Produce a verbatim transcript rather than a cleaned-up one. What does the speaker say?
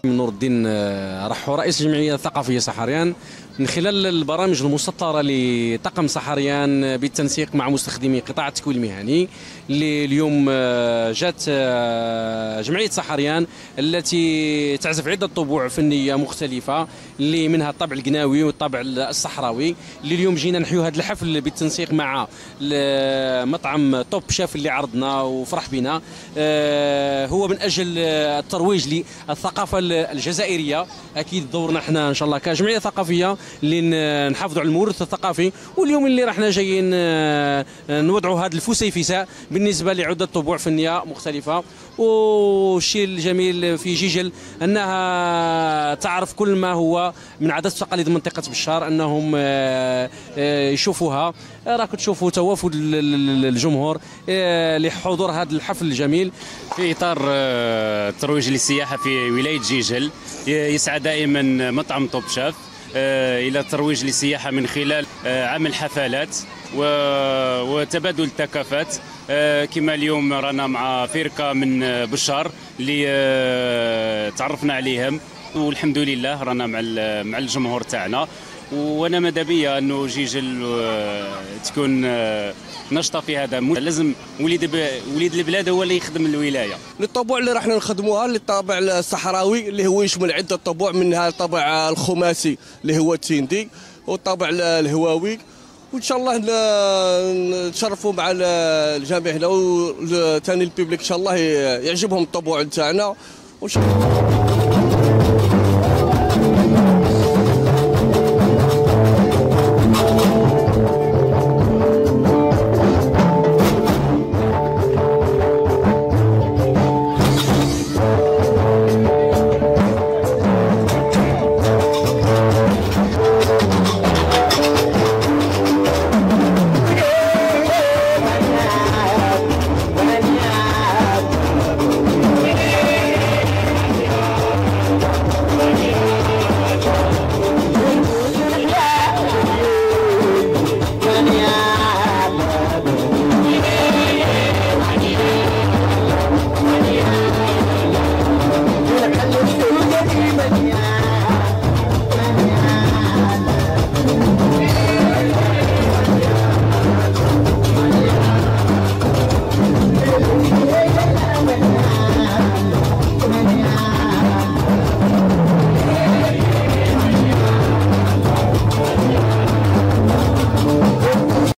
نور الدين رحو رئيس الجمعية الثقافية صحاريان، من خلال البرامج المسطرة لطاقم صحاريان بالتنسيق مع مستخدمي قطاع التكوين المهني، اللي اليوم جات جمعية صحاريان التي تعزف عدة طبوع فنية مختلفة، اللي منها الطابع القناوي والطابع الصحراوي، اللي اليوم جينا نحيو هذا الحفل بالتنسيق مع مطعم توب شيف اللي عرضنا وفرح بنا. هو من أجل الترويج للثقافة الجزائرية. أكيد دورنا احنا إن شاء الله كجمعية ثقافية اللي نحافظوا على المورث الثقافي، واليوم اللي راحنا جايين نوضعوا هذا الفسيفساء بالنسبه لعده طبوع فنيه مختلفه. والشيء الجميل في جيجل انها تعرف كل ما هو من عادات وتقاليد منطقه بشار، انهم يشوفوها. راكم تشوفوا توافد الجمهور لحضور هذا الحفل الجميل في اطار الترويج للسياحه في ولايه جيجل. يسعى دائما مطعم توب شيف الى الترويج للسياحه من خلال عمل حفلات وتبادل الثقافات، كما اليوم رانا مع فرقه من بشار اللي تعرفنا عليهم، والحمد لله رانا مع مع الجمهور تاعنا. وانا ماذا بيا انه جيجل تكون نشطه في هذا. لازم وليد وليد البلاد هو اللي يخدم الولايه. الطبوع اللي راح نخدموها للطابع الصحراوي اللي هو يشمل عده طبوع، منها الطابع الخماسي اللي هو التيندي، والطابع الهواوي. وان شاء الله نتشرفوا مع الجميع هنا، وثاني البيبليك ان شاء الله يعجبهم الطبوع تاعنا.